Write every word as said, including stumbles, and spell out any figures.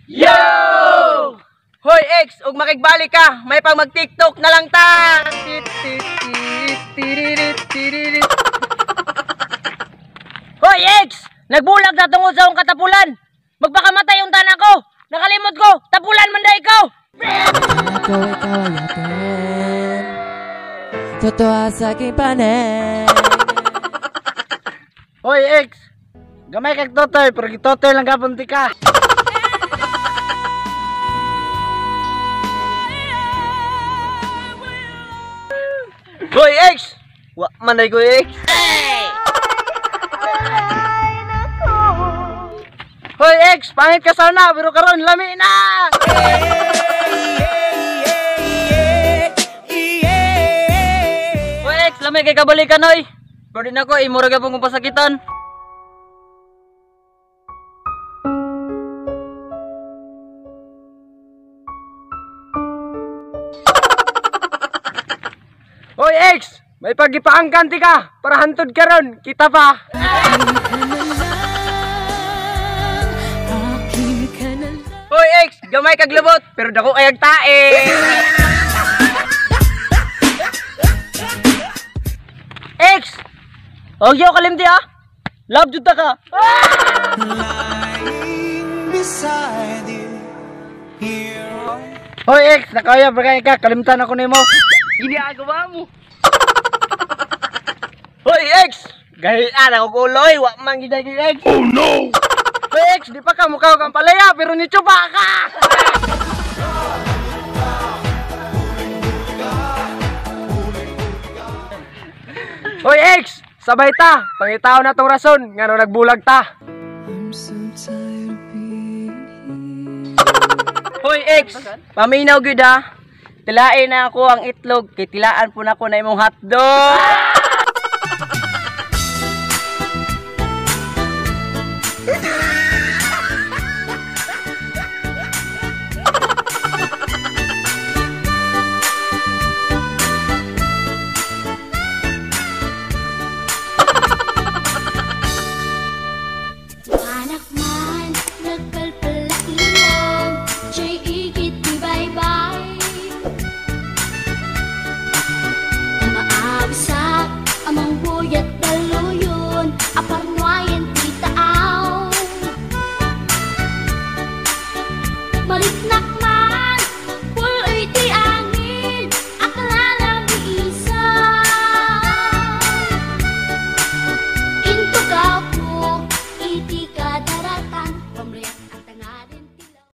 Yo! Hoy ex, ug makigbalik ka, may pang mag-TikTok na lang ta. Hoy ex, nagbulag na tungod sa akong katapulan. Magpakamatay yung tanan ko. Nakalimot ko, tapulan man da ikaw. Ako ikaw ay atin, totoo sa aking panin. Hoy ex, gamay kag totoy, pero gitotoy lang gapunti ka. Hoy ex, wa manay ko ex. Hoy ex, pangit ka sana, pero karon lami na. Hoy ex, lami kay kabalikan oy. Pero din ako, imura ka pong pasakitan. Hoy ex, may pagipaangkanti ka para hantod ka ron, kita pa. Hoy ex, gamay kag lubot, pero dako kayag tae. Ex, og yaw kalimti ha. Love jud ta ka. Hoy ex, nakaya bagay ka, kalimtan ako nimo. Ginagawa mo. Hoy ex, gahian ako kuloy, wa man gid ex. Oh no. Hoy ex, di pa ka mukha kang palaya pero ni chupa ka. Hoy ex, sabay ta, pangitaw na tong rason ngano nagbulag ta. Hoy ex, paminaw gyud ha. Tilain na ako ang itlog, kay tilaan po na ko na imong hotdog.